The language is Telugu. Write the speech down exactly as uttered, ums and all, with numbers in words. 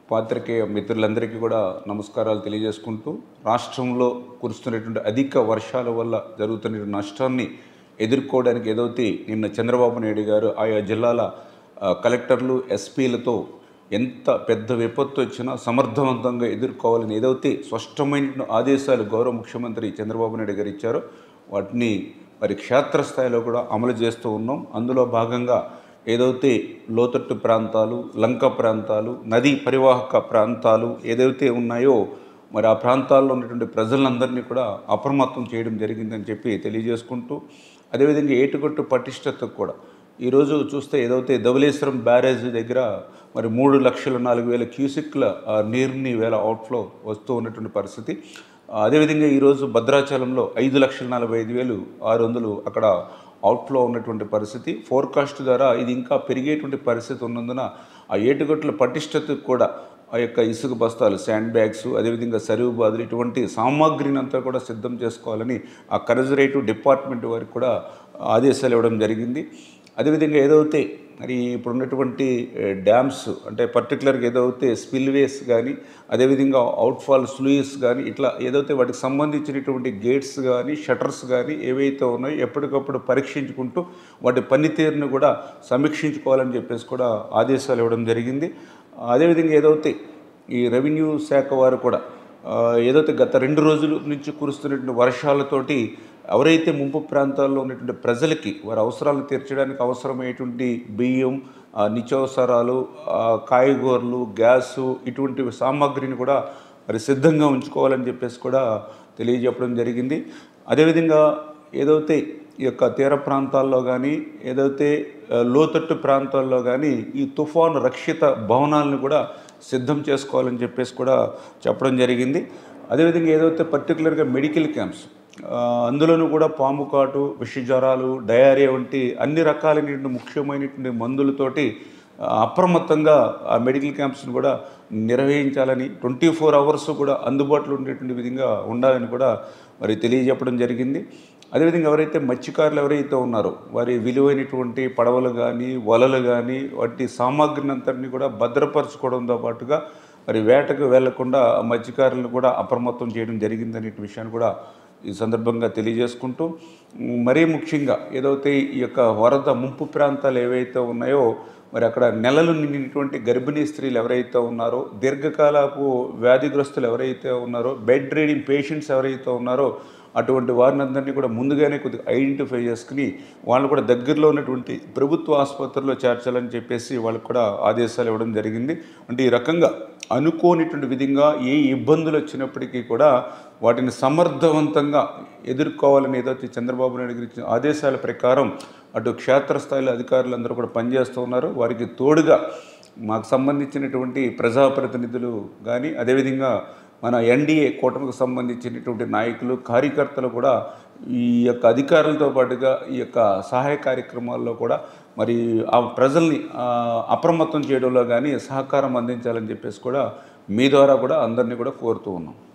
పాత్రికేయ మిత్రులందరికీ కూడా నమస్కారాలు తెలియజేసుకుంటూ రాష్ట్రంలో కురుస్తున్నటువంటి అధిక వర్షాల వల్ల జరుగుతున్న నష్టాన్ని ఎదుర్కోవడానికి ఏదైతే నిన్న చంద్రబాబు నాయుడు గారు ఆయా జిల్లాల కలెక్టర్లు ఎస్పీలతో ఎంత పెద్ద విపత్తు వచ్చినా సమర్థవంతంగా ఎదుర్కోవాలని ఏదైతే స్పష్టమైన ఆదేశాలు గౌరవ ముఖ్యమంత్రి చంద్రబాబు నాయుడు గారు ఇచ్చారో వాటిని మరి క్షేత్రస్థాయిలో కూడా అమలు చేస్తూ ఉన్నాం. అందులో భాగంగా ఏదైతే లోతట్టు ప్రాంతాలు, లంక ప్రాంతాలు, నదీ పరివాహక ప్రాంతాలు ఏదైతే ఉన్నాయో మరి ఆ ప్రాంతాల్లో ఉన్నటువంటి ప్రజలందరినీ కూడా అప్రమత్తం చేయడం జరిగిందని చెప్పి తెలియజేసుకుంటూ, అదేవిధంగా ఏటుగట్టు పటిష్టతకు కూడా ఈరోజు చూస్తే ఏదైతే ధవళేశ్వరం బ్యారేజ్ దగ్గర మరి మూడు లక్షల నాలుగు వేల క్యూసిక్ల నీరుని వేల అవుట్ఫ్లో వస్తూ ఉన్నటువంటి పరిస్థితి. అదేవిధంగా ఈరోజు భద్రాచలంలో ఐదు లక్షల నలభై ఐదు వేలు ఆరు వందలు అక్కడ అవుట్ఫ్లో ఉన్నటువంటి పరిస్థితి. ఫోర్కాస్ట్ ద్వారా ఇది ఇంకా పెరిగేటువంటి పరిస్థితి ఉన్నందున ఆ ఏటుగట్ల పటిష్టతకు కూడా ఆ యొక్క ఇసుక బస్తాలు, శాండ్ బ్యాగ్స్, అదేవిధంగా సరువు బాదులు ఇటువంటి సామాగ్రిని అంతా కూడా సిద్ధం చేసుకోవాలని ఆ కన్జర్వేటివ్ డిపార్ట్మెంట్ వారికి కూడా ఆదేశాలు ఇవ్వడం జరిగింది. అదేవిధంగా ఏదైతే మరి ఇప్పుడు ఉన్నటువంటి డ్యామ్స్ అంటే పర్టికులర్గా ఏదైతే స్పిల్వేస్ కానీ, అదేవిధంగా అవుట్ఫాల్ స్లూయిస్ కానీ ఇట్లా ఏదైతే వాటికి సంబంధించినటువంటి గేట్స్ కానీ, షటర్స్ కానీ ఏవైతే ఉన్నాయో ఎప్పటికప్పుడు పరీక్షించుకుంటూ వాటి పనితీరును కూడా సమీక్షించుకోవాలని చెప్పేసి కూడా ఆదేశాలు ఇవ్వడం జరిగింది. అదేవిధంగా ఏదైతే ఈ రెవెన్యూ శాఖ వారు కూడా ఏదైతే గత రెండు రోజుల నుంచి కురుస్తున్నటువంటి వర్షాలతోటి ఎవరైతే ముంపు ప్రాంతాల్లో ఉన్నటువంటి ప్రజలకి వారి అవసరాలు తీర్చడానికి అవసరమైనటువంటి బియ్యం, నిత్యావసరాలు, కాయగూరలు, గ్యాసు ఇటువంటి సామాగ్రిని కూడా మరి సిద్ధంగా ఉంచుకోవాలని చెప్పేసి కూడా తెలియజెప్పడం జరిగింది. అదేవిధంగా ఏదైతే ఈ యొక్క తీర ప్రాంతాల్లో కానీ, ఏదైతే లోతట్టు ప్రాంతాల్లో కానీ ఈ తుఫాను రక్షిత భవనాలను కూడా సిద్ధం చేసుకోవాలని చెప్పేసి కూడా చెప్పడం జరిగింది. అదేవిధంగా ఏదైతే పర్టికులర్గా మెడికల్ క్యాంప్స్ అందులోనూ కూడా పాము కాటు, విషజ్వరాలు, డయేరియా వంటి అన్ని రకాలైనటువంటి ముఖ్యమైనటువంటి మందులతోటి అప్రమత్తంగా ఆ మెడికల్ క్యాంప్స్ని కూడా నిర్వహించాలని, ట్వంటీ ఫోర్ అవర్స్ కూడా అందుబాటులో ఉండేటువంటి విధంగా ఉండాలని కూడా మరి తెలియజెప్పడం జరిగింది. అదేవిధంగా ఎవరైతే మత్స్యకారులు ఎవరైతే ఉన్నారో వారి విలువైనటువంటి పడవలు కానీ, వలలు కానీ వాటి సామాగ్రిని అంతటిని కూడా భద్రపరచుకోవడంతో పాటుగా మరి వేటకు వెళ్లకుండా మత్స్యకారులను కూడా అప్రమత్తం చేయడం జరిగిందనే విషయాన్ని కూడా ఈ సందర్భంగా తెలియజేసుకుంటూ, మరీ ముఖ్యంగా ఏదైతే ఈ యొక్క వరద ముంపు ప్రాంతాలు ఏవైతే ఉన్నాయో మరి అక్కడ నెలలు నిండినటువంటి గర్భిణీ స్త్రీలు ఎవరైతే ఉన్నారో, దీర్ఘకాలపు వ్యాధిగ్రస్తులు ఎవరైతే ఉన్నారో, బెడ్ రీడింగ్ పేషెంట్స్ ఎవరైతే ఉన్నారో అటువంటి వారిని అందరినీ కూడా ముందుగానే కొద్దిగా ఐడెంటిఫై చేసుకుని వాళ్ళు కూడా దగ్గరలో ఉన్నటువంటి ప్రభుత్వ ఆసుపత్రుల్లో చేర్చాలని చెప్పేసి వాళ్ళకు కూడా ఆదేశాలు ఇవ్వడం జరిగింది. అంటే ఈ రకంగా అనుకోనిటువంటి విధంగా ఏ ఇబ్బందులు వచ్చినప్పటికీ కూడా వాటిని సమర్థవంతంగా ఎదుర్కోవాలని ఏదైతే చంద్రబాబు నాయుడు గారి ఇచ్చిన ఆదేశాల ప్రకారం అటు క్షేత్రస్థాయిలో అధికారులందరూ కూడా పనిచేస్తూ ఉన్నారు. వారికి తోడుగా మాకు సంబంధించినటువంటి ప్రజాప్రతినిధులు కానీ, అదేవిధంగా మన ఎన్డీఏ కూటమికి సంబంధించినటువంటి నాయకులు, కార్యకర్తలు కూడా ఈ యొక్క అధికారులతో పాటుగా ఈ యొక్క సహాయ కార్యక్రమాల్లో కూడా మరి ఆ ప్రజల్ని అప్రమత్తం చేయడంలో కానీ సహకారం అందించాలని చెప్పేసి కూడా మీ ద్వారా కూడా అందరినీ కూడా కోరుతూ ఉన్నాం.